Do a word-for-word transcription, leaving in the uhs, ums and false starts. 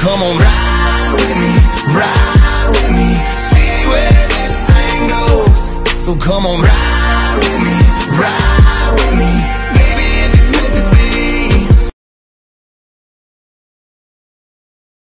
come on, ride with me, ride with me, see where this thing goes. So come on, ride with me, ride with me.